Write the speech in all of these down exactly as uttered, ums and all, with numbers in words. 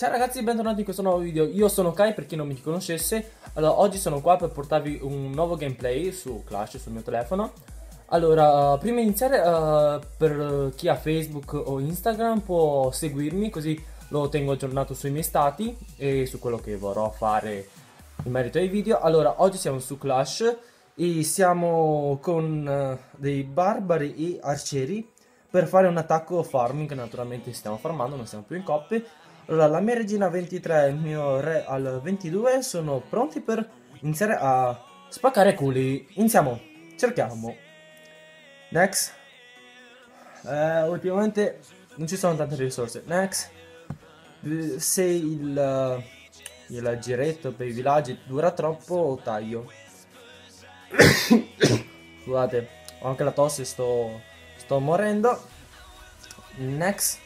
Ciao ragazzi, bentornati in questo nuovo video. Io sono Kai, per chi non mi conoscesse. Allora, oggi sono qua per portarvi un nuovo gameplay su Clash sul mio telefono. Allora, prima di iniziare, uh, per chi ha Facebook o Instagram può seguirmi, così lo tengo aggiornato sui miei stati e su quello che vorrò fare in merito ai video. Allora, oggi siamo su Clash e siamo con uh, dei barbari e arcieri per fare un attacco farming. Naturalmente stiamo farmando, non siamo più in coppe. Allora, la mia regina ventitré e il mio re al ventidue sono pronti per iniziare a spaccare culi. Iniziamo, cerchiamo. Next. Eh, ultimamente non ci sono tante risorse. Next. Se il, il giretto per i villaggi dura troppo, taglio. Scusate, ho anche la tosse, sto, sto morendo. Next.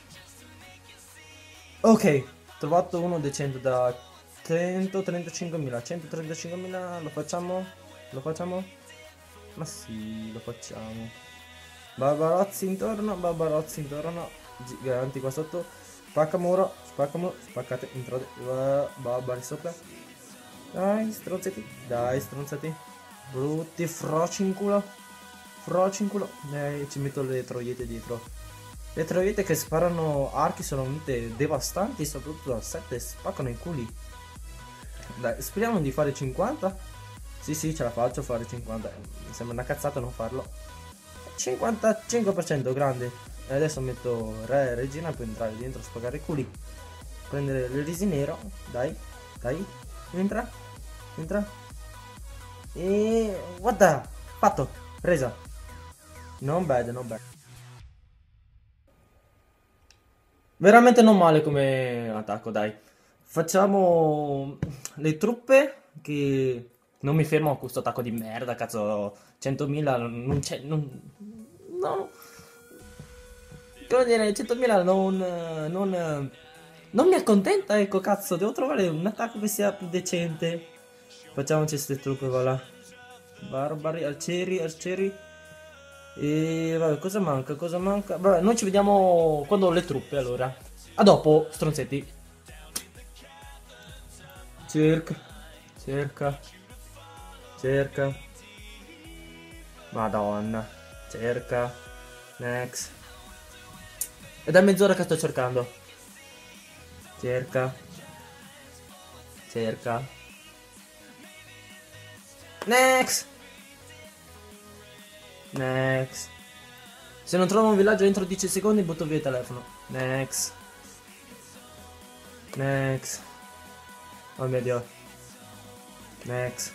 Ok, trovato uno decente da centotrentacinquemila. centotrentacinquemila, lo facciamo? Lo facciamo? Ma sì, lo facciamo. Barbarozzi intorno, barbarozzi intorno. Giganti qua sotto. Spacca muro, spacca muro, spaccate, entrate. Barbari sopra. Dai, stronzati, dai, stronzati. Brutti froci in culo. Froci in culo. Eh, ci metto le troiette dietro. Le troiette che sparano archi sono venute devastanti, soprattutto da sette spaccano i culi. Dai, speriamo di fare cinquanta. Sì, sì, ce la faccio a fare cinquanta. Mi sembra una cazzata non farlo. cinquantacinque per cento, grande. E adesso metto re e regina per entrare dentro, spaccare i culi. Prendere il risi nero. Dai, dai, entra, entra. E what the? Fatto, presa. Non bad, non bad. Veramente non male come attacco, dai. Facciamo le truppe che non mi fermo a questo attacco di merda, cazzo. centomila non c'è, non, no. Come dire, centomila non, non, non mi accontenta, ecco, cazzo. Devo trovare un attacco che sia più decente. Facciamoci queste truppe, va là. Barbari, arcieri, arcieri. E vabbè, cosa manca? Cosa manca? Vabbè, noi ci vediamo quando ho le truppe, allora. A dopo, stronzetti. Cerca, cerca, cerca. Madonna, cerca. Next. È da mezz'ora che sto cercando. Cerca. Cerca. Next. Next. Se non trovo un villaggio entro dieci secondi butto via il telefono. Next. Next. Oh mio Dio. Next.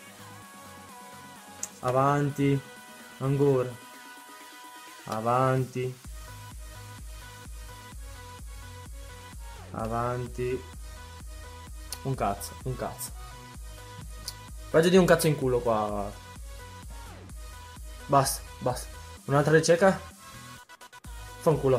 Avanti. Ancora. Avanti. Avanti. Un cazzo, un cazzo. Peggio di un cazzo in culo qua. Basta, basta. Un'altra ricerca. Fanculo.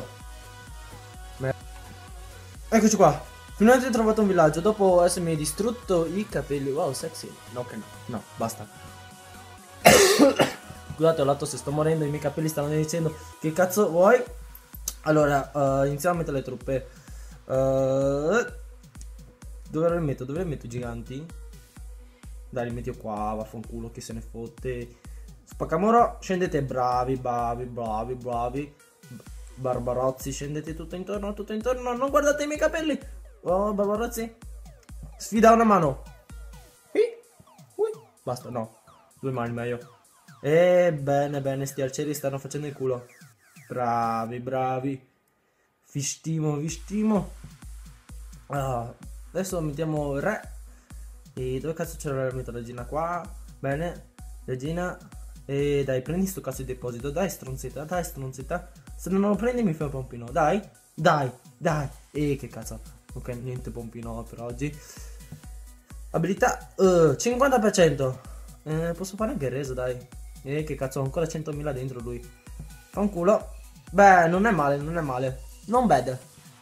Eccoci qua. Finalmente ho trovato un villaggio dopo essermi distrutto i capelli. Wow, sexy. No, che no. No, basta. Scusate, ho la tosse, sto morendo. I miei capelli stanno dicendo che cazzo vuoi. Allora, uh, iniziamo a mettere le truppe. uh, Dove le metto? Dove le metto i giganti? Dai, li metto qua. Vaffanculo, che se ne fotte. Spaccamuro, scendete bravi, bravi, bravi, bravi. Barbarozzi, scendete tutto intorno, tutto intorno. Non guardate i miei capelli. Oh, Barbarozzi. Sfida una mano. Ui. Basta, no. Due mani meglio. E bene, bene, sti arcieri stanno facendo il culo. Bravi, bravi. Vi stimo, vi stimo. Ah, adesso mettiamo re. E dove cazzo c'era la mia regina? Qua. Bene. Regina. E dai, prendi sto cazzo di deposito. Dai, stronzetta, dai, stronzetta. Se non lo prendi mi fai un pompino. Dai, dai, dai. E che cazzo. Ok, niente pompino per oggi. Abilità uh, cinquanta per cento. eh, Posso fare anche il reso, dai. E che cazzo, ho ancora centomila dentro lui. Fa un culo. Beh, non è male, non è male. Non bad.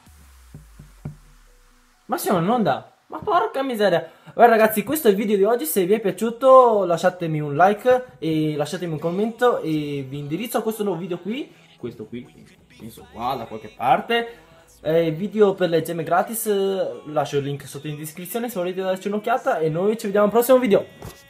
Ma siamo in onda. Ma porca miseria. Beh ragazzi, questo è il video di oggi. Se vi è piaciuto lasciatemi un like e lasciatemi un commento e vi indirizzo a questo nuovo video qui. Questo qui, penso qua da qualche parte. Eh, video per le gemme gratis, eh, lascio il link sotto in descrizione se volete darci un'occhiata e noi ci vediamo al prossimo video.